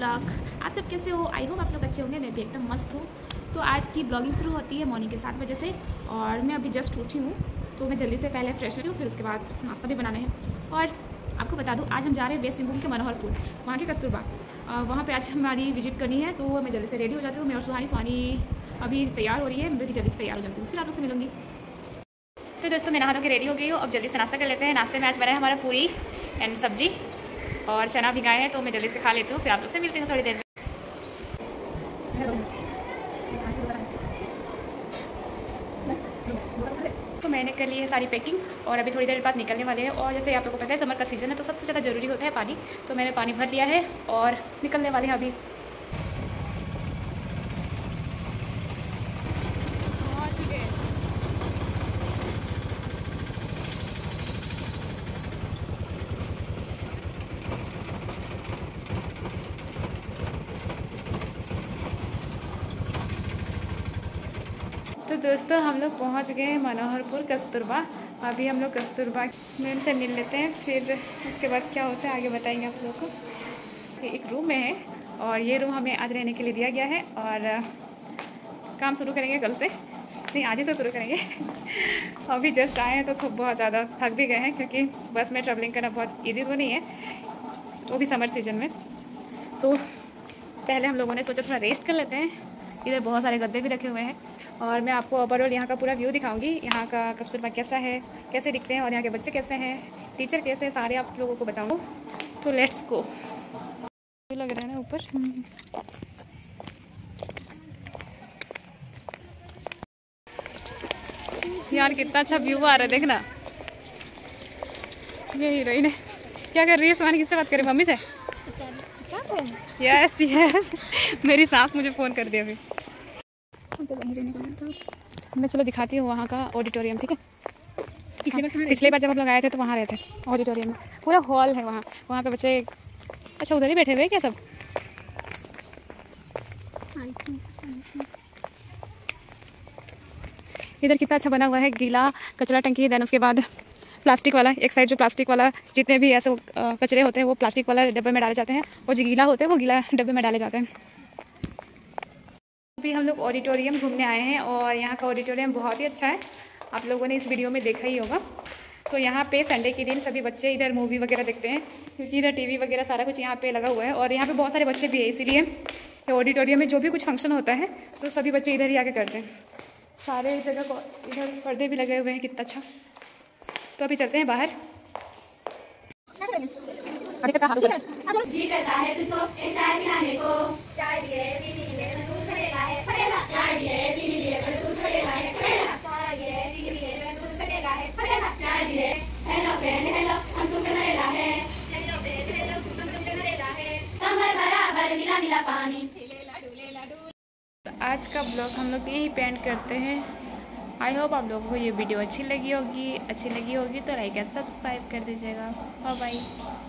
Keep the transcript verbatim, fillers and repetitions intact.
Blog. आप सब कैसे हो? आई होप आप लोग अच्छे होंगे। मैं भी एकदम मस्त हूँ। तो आज की ब्लॉगिंग शुरू होती है मॉर्निंग के सात बजे से और मैं अभी जस्ट उठी हूँ, तो मैं जल्दी से पहले फ्रेश लेती हूँ, फिर उसके बाद नाश्ता भी बनाना है। और आपको बता दूँ, आज हम जा रहे हैं वेस्ट सिंहभूम के मनोहरपुर, वहाँ के कस्तूरबा। वहाँ पे आज हमारी विजिट करनी है, तो मैं जल्दी से रेडी हो जाती हूँ। मैं और सुहानी सुहानी अभी तैयार हो रही है, मैं भी जल्दी से तैयार हो जाती हूँ, फिर आप लोग से मिलूँगी। तो दोस्तों मैं नहा धो के रेडी हो गई हूँ, अब जल्दी से नाश्ता कर लेते हैं। नाश्ते में आज बना है हमारा पूरी एंड सब्जी और चना भिगाए हैं, तो मैं जल्दी से खा लेती हूँ, फिर आप लोग से मिलती हूँ थोड़ी देर में। तो मैंने कर ली है सारी पैकिंग और अभी थोड़ी देर बाद निकलने वाले हैं। और जैसे आप लोगों को पता है समर का सीज़न है, तो सबसे ज़्यादा ज़रूरी होता है पानी, तो मैंने पानी भर लिया है और निकलने वाले हैं अभी। तो दोस्तों हम लोग पहुंच गए हैं मनोहरपुर कस्तूरबा। अभी हम लोग कस्तूरबा मैम से मिल लेते हैं, फिर उसके बाद क्या होता है आगे बताएंगे आप लोगों को। एक रूम में है और ये रूम हमें आज रहने के लिए दिया गया है और काम शुरू करेंगे कल से, नहीं आज ही से शुरू करेंगे। अभी जस्ट आए हैं तो बहुत ज़्यादा थक भी गए हैं, क्योंकि बस में ट्रैवलिंग करना बहुत ईजी तो नहीं है, वो भी समर सीजन में। सो पहले हम लोगों ने सोचा थोड़ा रेस्ट कर लेते हैं। इधर बहुत सारे गद्दे भी रखे हुए हैं और मैं आपको ओवरऑल यहाँ का पूरा व्यू दिखाऊंगी। यहाँ का कस्तूरबा कैसा है, कैसे दिखते हैं और यहाँ के बच्चे कैसे हैं, टीचर कैसे हैं, सारे आप लोगों को बताऊँगा। तो लेट्स गो। लग रहा है ना ऊपर। यार कितना अच्छा व्यू आ रहा है, देखना। ये हीरोइन है, क्या कर रही है? सुहानी किससे बात करें? मम्मी से? यस यस, मेरी सास मुझे फ़ोन कर दिया अभी। मैं चलो दिखाती हूँ वहाँ का ऑडिटोरियम, ठीक है? पिछले पिछले बार जब हम लोग आए थे तो वहाँ रहते ऑडिटोरियम में, पूरा हॉल है वहाँ। वहाँ पे बच्चे अच्छा उधर ही बैठे हुए हैं क्या सब? इधर कितना अच्छा बना हुआ है, गीला कचरा टंकी। देन उसके बाद प्लास्टिक वाला एक साइड, जो प्लास्टिक वाला जितने भी ऐसे कचरे होते हैं वो प्लास्टिक वाला डब्बे में डाले जाते हैं, और जो गीला होते हैं वो गीला डब्बे में डाले जाते हैं। अभी हम लोग ऑडिटोरियम घूमने आए हैं और यहाँ का ऑडिटोरियम बहुत ही अच्छा है, आप लोगों ने इस वीडियो में देखा ही होगा। तो यहाँ पे संडे के दिन सभी बच्चे इधर मूवी वगैरह देखते हैं, क्योंकि इधर टीवी वगैरह सारा कुछ यहाँ पे लगा हुआ है और यहाँ पे बहुत सारे बच्चे भी है, इसीलिए ऑडिटोरियम में जो भी कुछ फंक्शन होता है तो सभी बच्चे इधर ही आके करते हैं। सारे जगह इधर पर्दे भी लगे हुए हैं, कितना अच्छा। तो अभी चलते हैं बाहर। आज का ब्लॉग हम लोग यहीं पेंट करते हैं। आई होप आप लोगों को ये वीडियो अच्छी लगी होगी। अच्छी लगी होगी तो लाइक एंड सब्सक्राइब कर दीजिएगा। Bye bye.